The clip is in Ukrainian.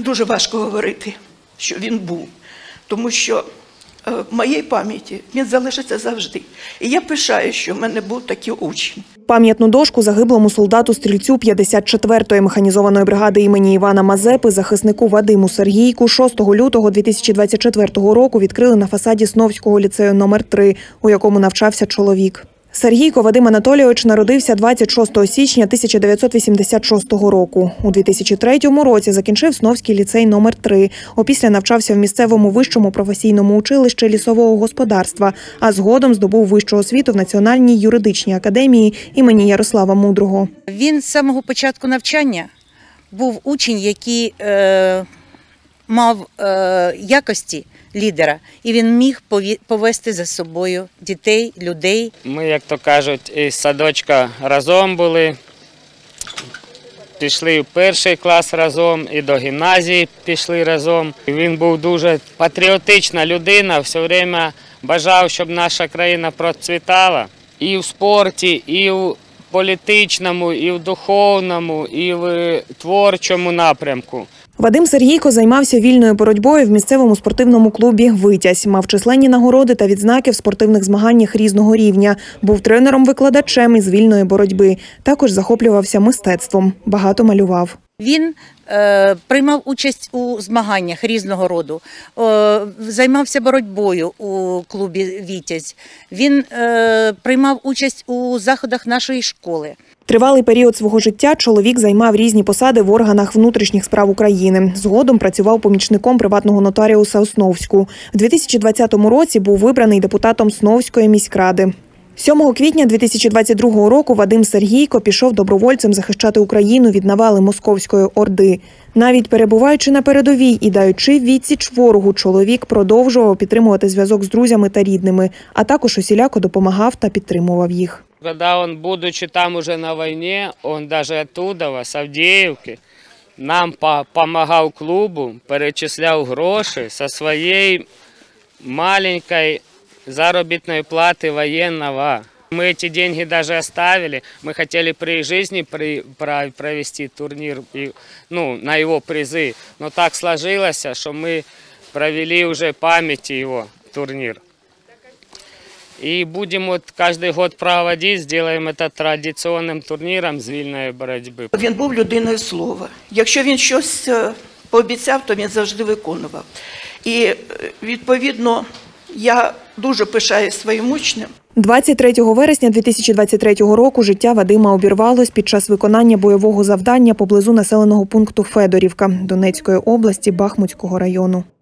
дуже важко говорити, що він був, тому що в моїй пам'яті він залишиться завжди. І я пишаю, що в мене був такий учень. Пам'ятну дошку загиблому солдату-стрільцю 54-ї механізованої бригади імені Івана Мазепи, захиснику Вадиму Сергійку 6 лютого 2024 року відкрили на фасаді Сновського ліцею номер 3, у якому навчався чоловік. Сергійко Вадим Анатолійович народився 26 січня 1986 року. У 2003 році закінчив Сновський ліцей номер 3. Опісля навчався в місцевому вищому професійному училищі лісового господарства, а згодом здобув вищу освіту в Національній юридичній академії імені Ярослава Мудрого. Він з самого початку навчання був учень, який мав якості лідера, і він міг повести за собою дітей, людей. Ми, як то кажуть, із садочка разом були, пішли в перший клас разом, і до гімназії пішли разом. Він був дуже патріотична людина, все время бажав, щоб наша країна процвітала і в спорті, і в політичному, і в духовному, і в творчому напрямку. Вадим Сергійко займався вільною боротьбою в місцевому спортивному клубі «Витязь». Мав численні нагороди та відзнаки в спортивних змаганнях різного рівня. Був тренером-викладачем із вільної боротьби. Також захоплювався мистецтвом. Багато малював. Він приймав участь у змаганнях різного роду, займався боротьбою у клубі «Витязь». Він приймав участь у заходах нашої школи. Тривалий період свого життя чоловік займав різні посади в органах внутрішніх справ України. Згодом працював помічником приватного нотаріуса у Сновську. У 2020 році був вибраний депутатом Сновської міськради. 7 квітня 2022 року Вадим Сергійко пішов добровольцем захищати Україну від навали Московської Орди. Навіть перебуваючи на передовій і даючи відсіч ворогу, чоловік продовжував підтримувати зв'язок з друзями та рідними, а також усіляко допомагав та підтримував їх. Когда он, будучи там уже на войне, он даже оттуда, с Авдеевки, нам помогал клубу, перечислял гроши со своей маленькой заработной платы военного. Мы эти деньги даже оставили. Мы хотели при жизни провести турнир на его призы. Но так сложилось, что мы провели уже памяти его турнир. І будемо кожен рік проводити, зробимо це традиційним турніром з вільної боротьби. Він був людиною слова. Якщо він щось пообіцяв, то він завжди виконував. І, відповідно, я дуже пишаюсь своїм учнем. 23 вересня 2023 року життя Вадима обірвалось під час виконання бойового завдання поблизу населеного пункту Федорівка Донецької області Бахмутського району.